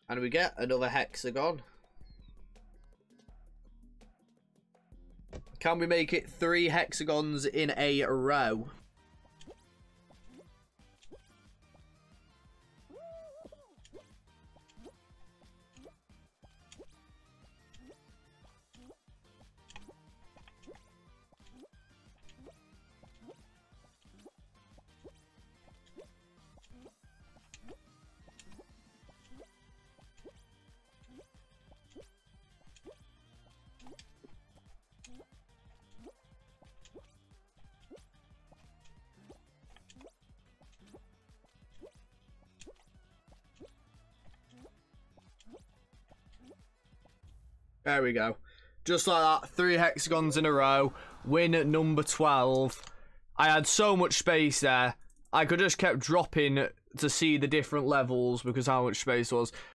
And we get another hexagon. Can we make it 3 hexagons in a row? There we go. Just like that, 3 hexagons in a row. Win at number 12. I had so much space there. I could just kept dropping to see the different levels because how much space was.